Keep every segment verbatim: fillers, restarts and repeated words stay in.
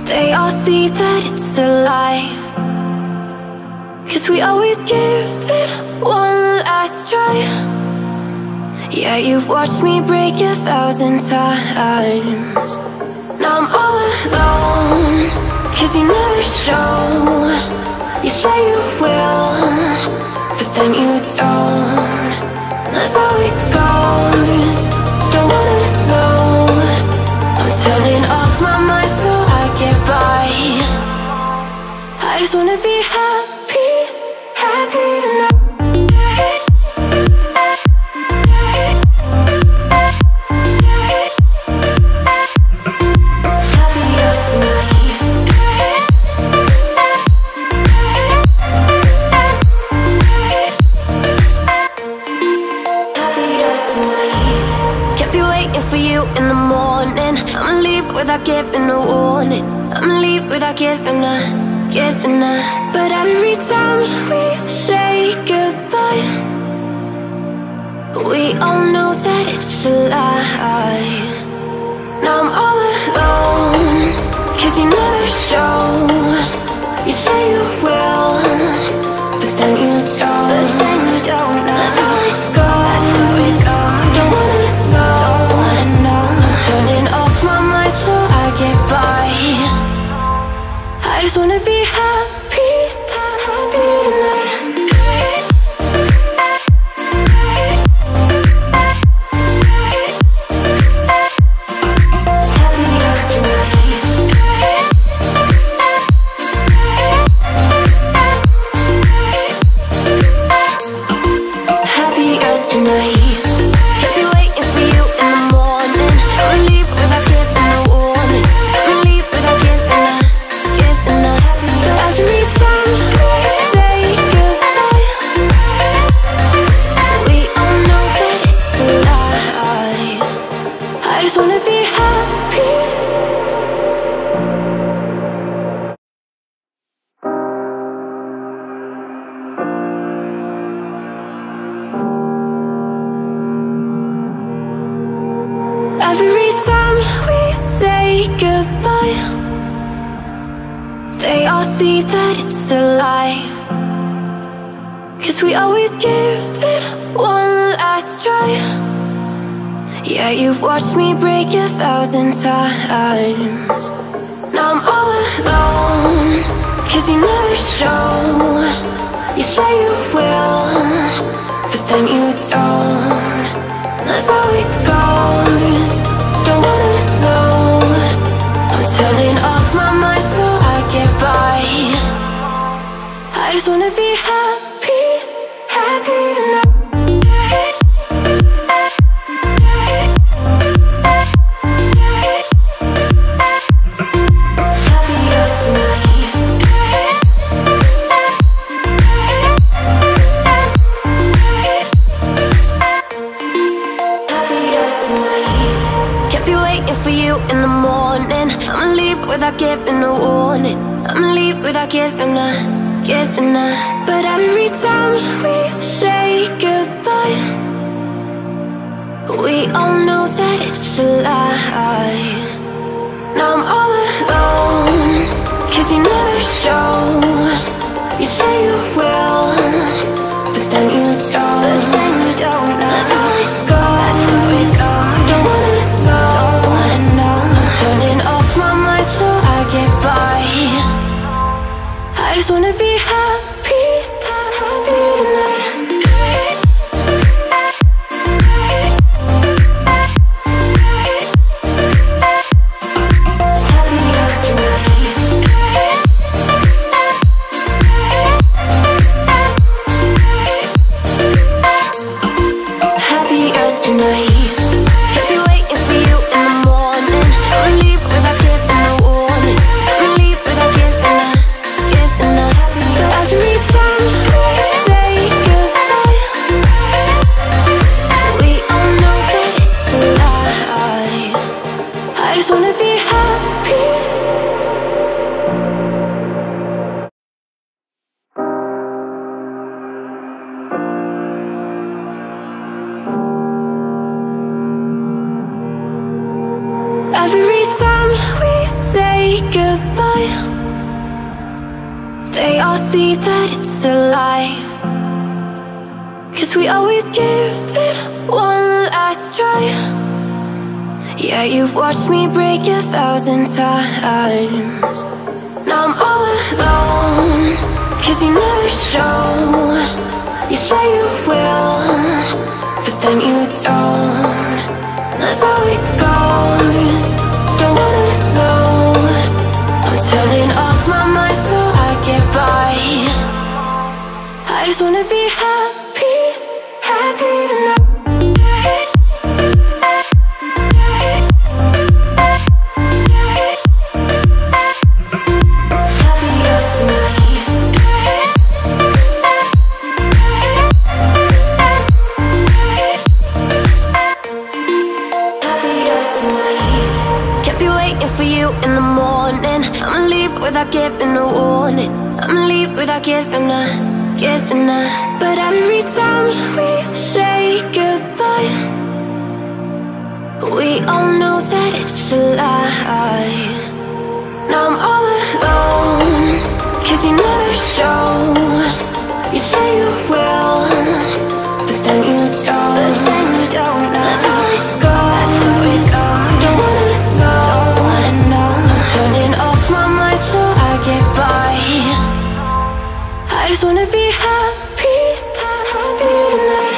They all see that it's a lie, 'cause we always give it one last try. Yeah, you've watched me break a thousand times. Now I'm all alone, 'cause you never show. You say you will, but then you don't. That's how it goes. Don't wanna know. I'm turning off my mind so I get by. I just wanna be happy, happy tonight. In the morning, I'ma leave without giving a warning. I'ma leave without giving a, giving a. But every time we say goodbye, we all know that it's a lie. Now I'm all alone, 'cause you never show. You say you will, but then you don't. That's how it goes. Don't wanna know. Turning off my mind so I get by. I just wanna be happy, happy tonight. Happier tonight. Every time we say goodbye, they all see that it's a lie, 'cause we always give it one last try. Yeah, you've watched me break a thousand times. Now I'm all alone, 'cause you never show. You say you will, but then you don't. That's how it goes. Don't wanna know. I'm turning off my mind so I get by. I just wanna be happy, happy tonight. For you in the morning, I'ma leave without giving a warning. I'ma leave without giving a, giving a. But every time we say goodbye, we all know that it's a lie. Now I'm all alone, 'cause you never show. You say you will, but then you don't. That's how it goes. Don't wanna know. Turning off my mind so I get by. I just wanna be happy, happy tonight. Happier tonight. They all see that it's a lie, 'cause we always give it one last try. Yeah, you've watched me break a thousand times. Now I'm all alone, 'cause you never show. You say you will, but then you don't. That's how it goes. Don't wanna know. I'm turning off my mind so I get by. I just wanna be happy, happy tonight. Without giving a warning, I'ma leave without giving a, giving a. But every time we say goodbye, we all know that it's a lie. Now I'm all alone, 'cause you never show. You say you will, but then you don't. But then you don't know. That's how it goes. Don't wanna know. I'm turning off my mind so I get by. I just wanna be happy, happy tonight.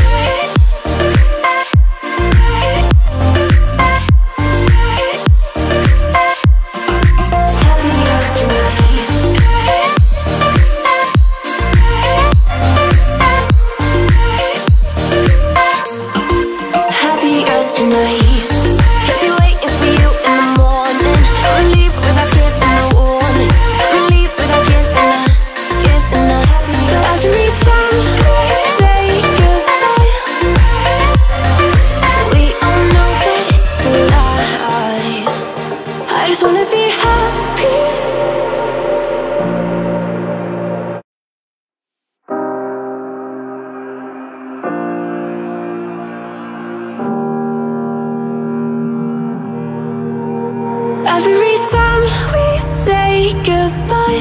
Every time we say goodbye,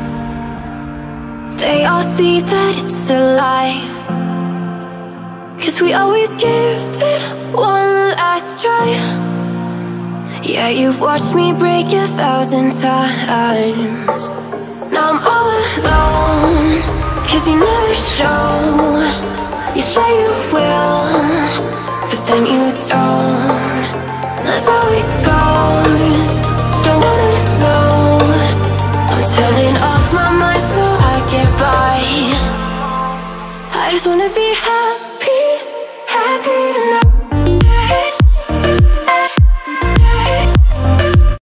they all see that it's a lie, 'cause we always give it one last try. Yeah, you've watched me break a thousand times. Now I'm all alone, 'cause you never show. You say you will, but then you don't. That's how it goes. Don't wanna know. I'm turning off my mind so I get by. I just wanna be happy, happy